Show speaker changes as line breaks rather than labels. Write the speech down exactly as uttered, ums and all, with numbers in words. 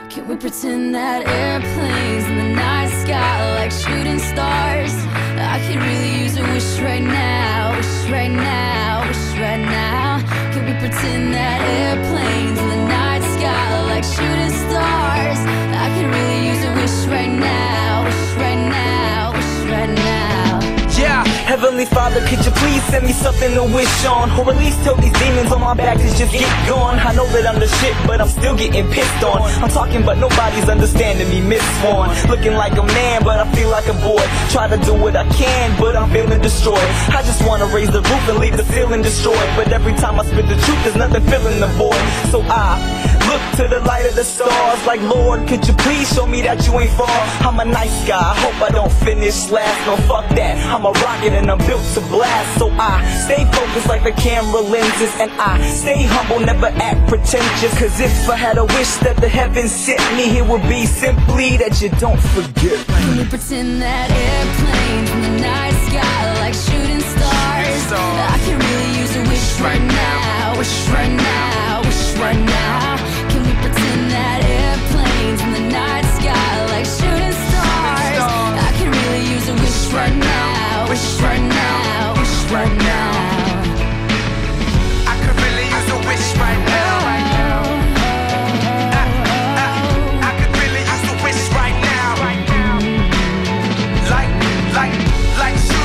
Can we pretend that airplanes in the night sky like shooting stars? I could really use a wish right now, wish right now, wish right now. Can we pretend that airplanes in the night sky like shooting stars? I could really use a wish right now, wish right now, wish right now.
Yeah, Heavenly Father, could you please send me something to wish on? Or at least tell these demons on my back to just get gone. I know that I'm the shit, but I'm still getting pissed on. I'm talking, but nobody's understanding me, Miss Swan. Looking like a man, but I feel like a boy. Try to do what I can, but I'm feeling destroyed. I just wanna raise the roof and leave the ceiling destroyed. But every time I spit the truth, there's nothing filling the void. So I look to the light of the stars like, Lord, could you please show me that you ain't far? I'm a nice guy, I hope I don't finish last. No, fuck that, I'm a rocket and I'm built to blast. So I stay focused like the camera lenses, and I stay humble, never act pretentious. Cause if I had a wish that the heavens sent me, it would be simply that you don't forget me.
Can we pretend that airplanes in the night sky like shooting stars? I can really use a wish right now, wish right now, wish right now. Can we pretend that airplanes in the night sky like shooting stars? I can really use a wish right now, wish right now, wish right now.
I could really use a wish right now. I, I, I could really use a wish right now. Like, like, like shooting